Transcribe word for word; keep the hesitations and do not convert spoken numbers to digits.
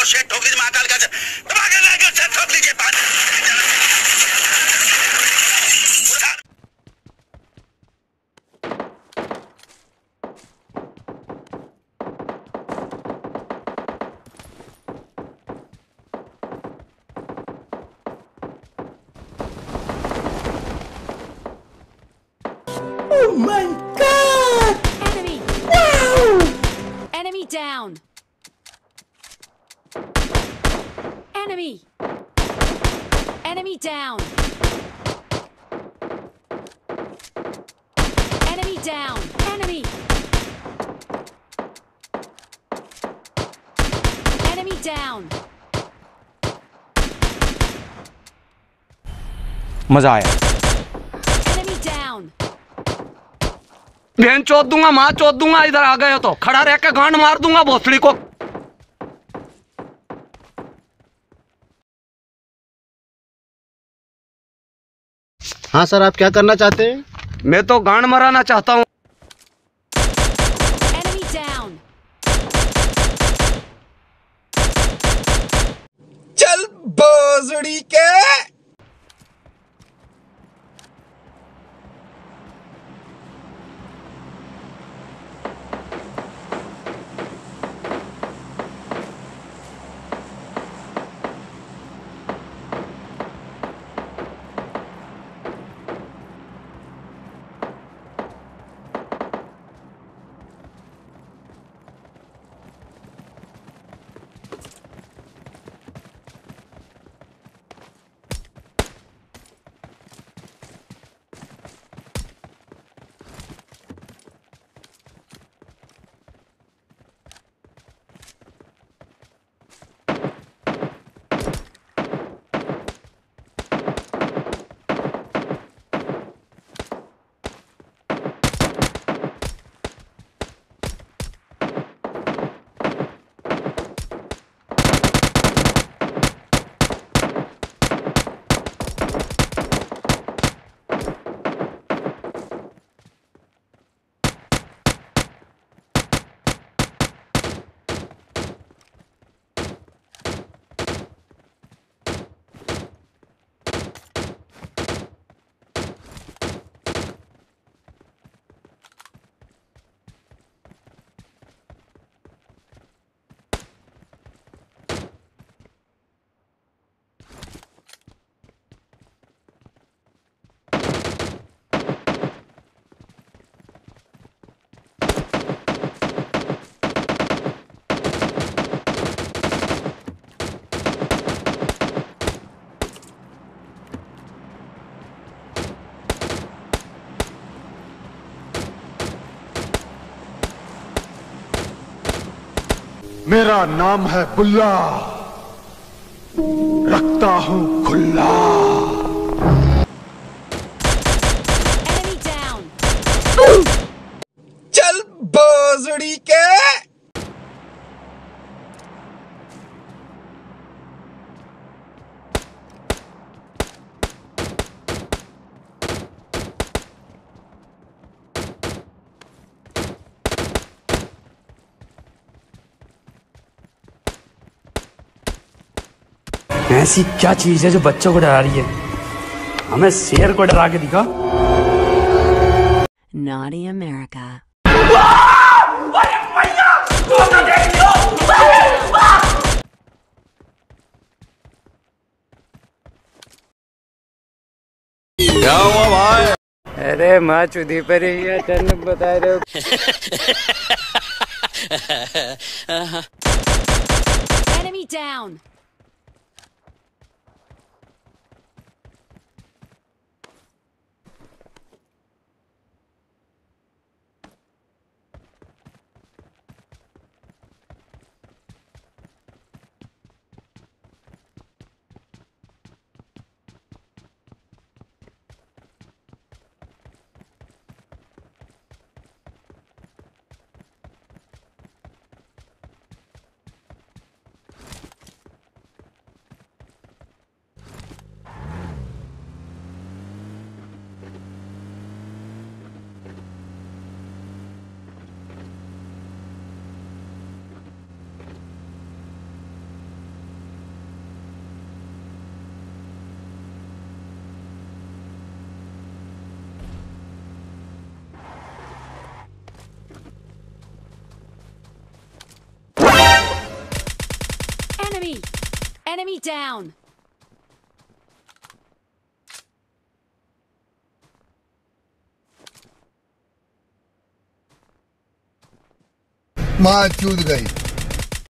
को शेट ठोक लीजिए महाकाल का दबा के लेकर से ठोक लीजिए पानी। Oh my God! Enemy! Wow! Enemy down! Enemy! Enemy down! Enemy down! Enemy! Enemy down! मजा आया। Enemy down! बहन चोद दूंगा, माँ चोद दूंगा। इधर आ गए हो तो खड़ा रह के गांड मार दूंगा भोसड़ी को। हाँ सर, आप क्या करना चाहते हैं? मैं तो गांड मराना चाहता हूँ। Enemy down! चल भोसड़ी के। मेरा नाम है बुल्ला, रखता हूं खुल्ला। Enemy down! चल भोसड़ी के। ऐसी क्या चीज है जो बच्चों को डरा रही है? हमें शेर को डरा के दिखा। Naughty America. क्या हुआ भाई? अरे माँ चुदी पर ही है, चल बता रहे हो। Enemy down! Enemy! Enemy down! माँ चूद गई।